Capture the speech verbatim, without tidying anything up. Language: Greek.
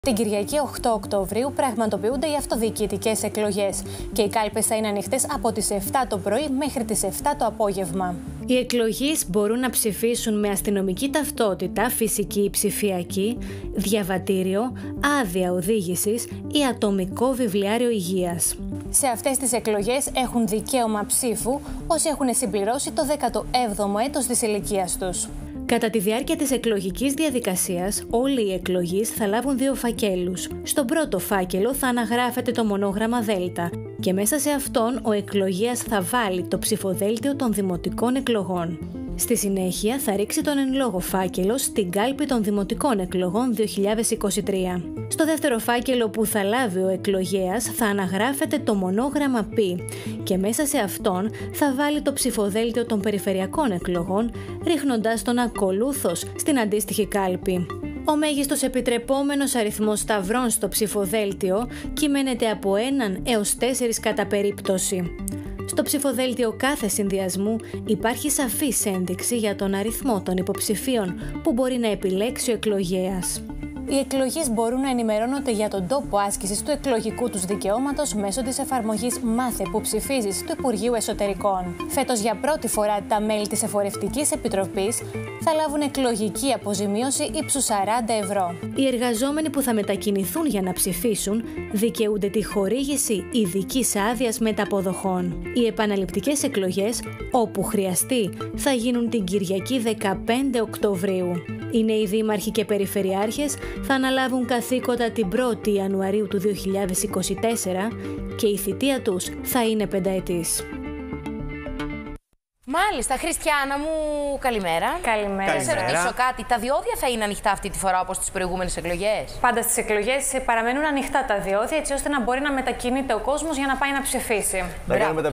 Την Κυριακή οκτώ Οκτωβρίου πραγματοποιούνται οι αυτοδιοικητικές εκλογές και οι κάλπες θα είναι ανοιχτές από τις επτά το πρωί μέχρι τις επτά το απόγευμα. Οι εκλογείς μπορούν να ψηφίσουν με αστυνομική ταυτότητα, φυσική ή ψηφιακή, διαβατήριο, άδεια οδήγησης ή ατομικό βιβλιάριο υγείας. Σε αυτές τις εκλογές έχουν δικαίωμα ψήφου όσοι έχουν συμπληρώσει το δέκατο έβδομο έτος της ηλικίας τους. Κατά τη διάρκεια της εκλογικής διαδικασίας, όλοι οι εκλογείς θα λάβουν δύο φακέλους. Στον πρώτο φάκελο θα αναγράφεται το μονόγραμμα Δέλτα και μέσα σε αυτόν ο εκλογέας θα βάλει το ψηφοδέλτιο των δημοτικών εκλογών. Στη συνέχεια θα ρίξει τον εν λόγω φάκελο στην κάλπη των δημοτικών εκλογών δύο χιλιάδες είκοσι τρία. Στο δεύτερο φάκελο που θα λάβει ο εκλογέας θα αναγράφεται το μονόγραμμα Π και μέσα σε αυτόν θα βάλει το ψηφοδέλτιο των περιφερειακών εκλογών, ρίχνοντας τον ακολούθως στην αντίστοιχη κάλπη. Ο μέγιστος επιτρεπόμενος αριθμός σταυρών στο ψηφοδέλτιο κυμαίνεται από έναν έως τέσσερις κατά περίπτωση. Στο ψηφοδέλτιο κάθε συνδυασμού υπάρχει σαφής ένδειξη για τον αριθμό των υποψηφίων που μπορεί να επιλέξει ο εκλογέας. Οι εκλογείς μπορούν να ενημερώνονται για τον τόπο άσκησης του εκλογικού τους δικαιώματος μέσω της εφαρμογής Μάθε που ψηφίζεις του Υπουργείου Εσωτερικών. Φέτος για πρώτη φορά τα μέλη της Εφορευτικής Επιτροπής θα λάβουν εκλογική αποζημίωση ύψους σαράντα ευρώ. Οι εργαζόμενοι που θα μετακινηθούν για να ψηφίσουν δικαιούνται τη χορήγηση ειδικής άδειας μεταποδοχών. Οι επαναληπτικές εκλογές, όπου χρειαστεί, θα γίνουν την Κυριακή δεκαπέντε Οκτωβρίου. Οι νέοι δήμαρχοι και περιφερειάρχες θα αναλάβουν καθήκοντα την πρώτη Ιανουαρίου του δύο χιλιάδες είκοσι τέσσερα και η θητεία τους θα είναι πενταετής. Μάλιστα, Χριστιανά μου, καλημέρα. Καλημέρα. Θα σε ρωτήσω κάτι. Τα διόδια θα είναι ανοιχτά αυτή τη φορά όπως στις προηγούμενες εκλογές? Πάντα στις εκλογές παραμένουν ανοιχτά τα διόδια έτσι ώστε να μπορεί να μετακινείται ο κόσμος για να πάει να ψηφίσει.